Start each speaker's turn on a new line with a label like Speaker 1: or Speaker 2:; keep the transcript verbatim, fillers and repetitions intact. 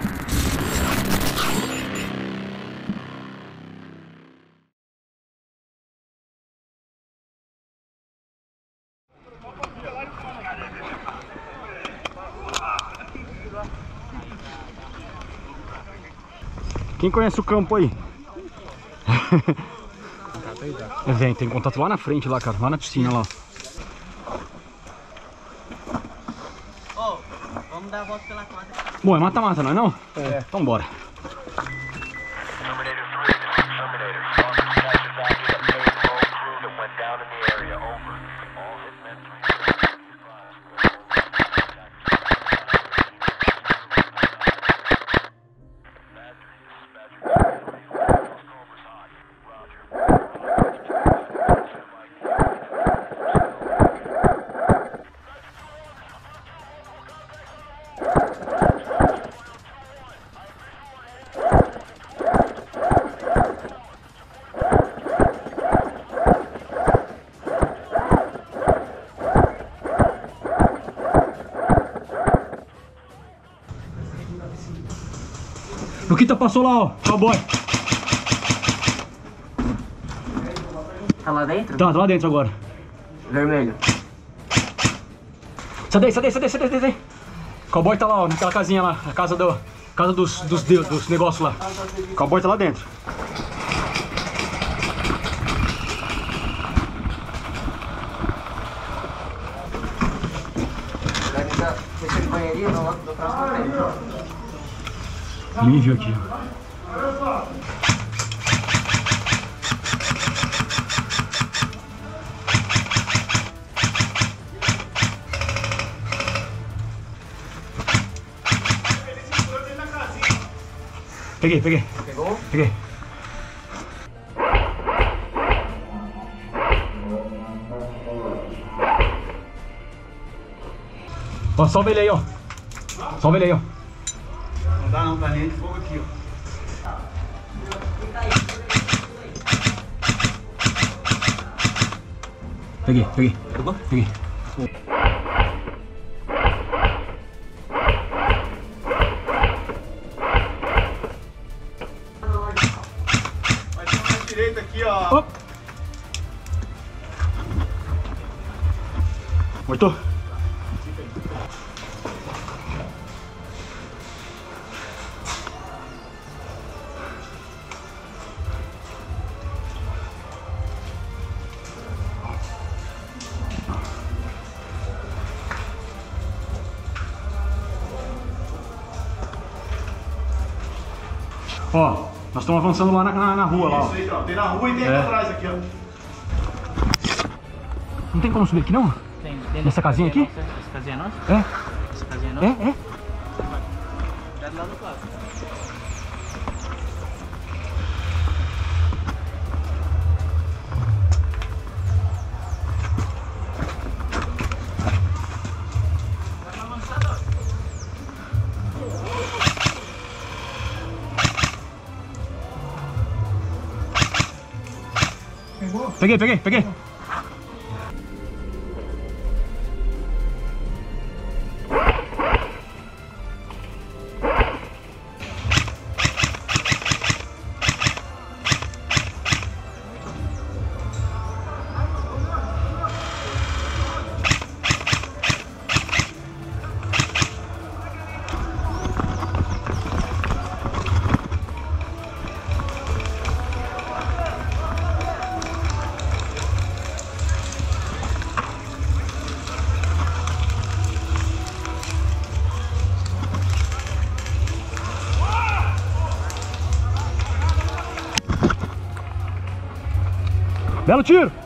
Speaker 1: Quem conhece o campo aí? É, vem, tem contato lá na frente, lá, cara, lá na piscina, lá.
Speaker 2: Ó, oh, vamos dar a volta pela quadra.
Speaker 1: Bom, é mata-mata, não é não?
Speaker 3: É.
Speaker 1: Então bora. Luquita passou lá, ó, cowboy.
Speaker 2: Tá lá dentro?
Speaker 1: Tá, tá lá dentro agora.
Speaker 2: Vermelho.
Speaker 1: Sai daí, sai daí, sai daí, sai daí, sai daí. Cowboy tá lá, ó, naquela casinha lá, a casa do, casa dos, dos, dos, dos negócios lá. Cowboy tá lá dentro.
Speaker 2: Deixa ele banheirinho do próximo tempo.
Speaker 1: Nível aqui, ó. Peguei, peguei.
Speaker 2: Pegou?
Speaker 1: Peguei. Ó, salva ele aí, ó. Salva ele aí, ó.
Speaker 3: Não dá não, tá linha de fogo aqui, ó.
Speaker 1: Peguei, peguei.
Speaker 2: Pegou?
Speaker 1: Peguei.
Speaker 3: Vai ter uma direita aqui, ó.
Speaker 1: Ó. Mortou? Ó, nós estamos avançando lá na, na, na rua, lá, ó.
Speaker 3: Isso aí, ó. Tem na rua e tem
Speaker 1: É.
Speaker 3: aqui atrás, aqui, ó.
Speaker 1: Não tem como subir aqui, não?
Speaker 2: Tem, tem
Speaker 1: Nessa casinha aqui?
Speaker 2: Nossa, essa casinha é nossa?
Speaker 1: É,
Speaker 2: Essa casinha é nossa?
Speaker 1: é, é.
Speaker 2: Tá do lado do lado.
Speaker 1: Peguei, peguei, peguei. Belo tiro!